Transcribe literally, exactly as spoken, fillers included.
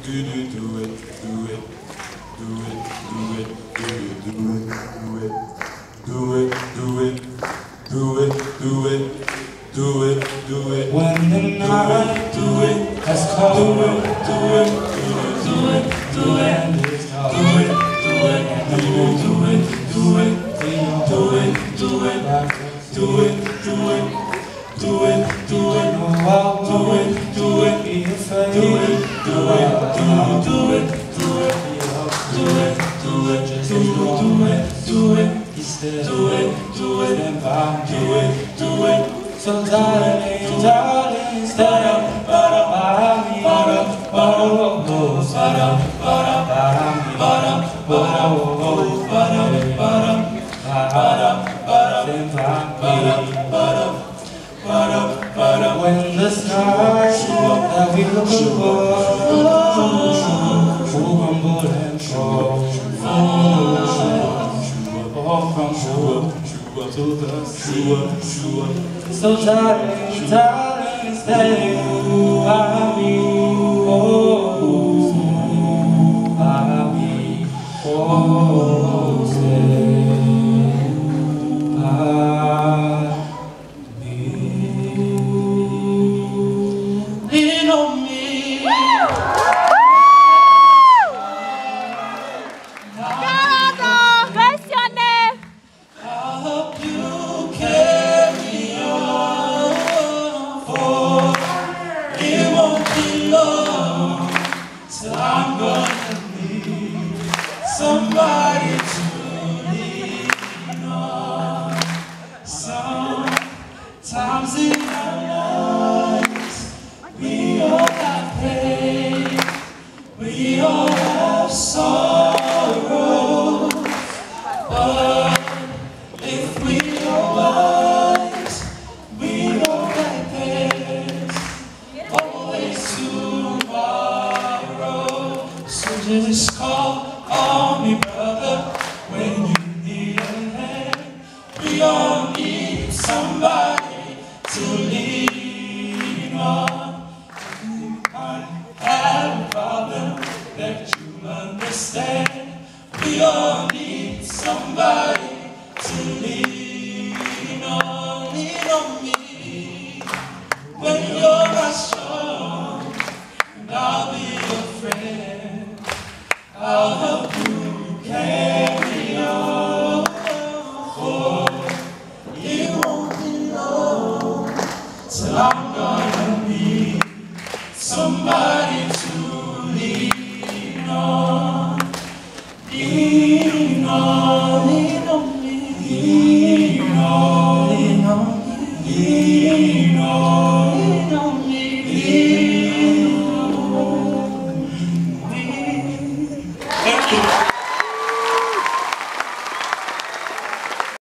do do do it, do it, do it, do it, do it, do it, do it, do it, do it, do it, do it, do it. When the night do it has come, do it, do it, do it, do it, do it, do it, do it, do it, do it, do it, do it, do it, do it, do it, do it, do it, do it, be afraid, do it, do it, do it, do it, do it, do it, just do it, do it, do it, do it, and I'm do it, do it. So darling, darling, stay up, para para me, para para oh, para para para me, para para oh, para para para para para para para para. When the stars that we look for, who rumble and fall, fall from shore to the sea. So darling, darling, stay by me, oh, by me, oh, stay by me. Lean on me. Gerardo, what's your name? I'll help you carry on, for it won't be long till I'm gonna need somebody to lean on. Sometimes in our lives we all have pain, we all have sorrow, but if we are wise, we know that there's always tomorrow. So just call on me, brother, when you need a hand. We all need somebody to lean on. If you might have a problem that you understand, we all need somebody to lean on. Lean on me when you're not strong, and I'll be your friend. I'll help you carry on, for it won't be long till I'm gonna need somebody to lean on. Lean on, lean on me, lean on, lean on me, lean on, lean on me, lean on me. Thank you.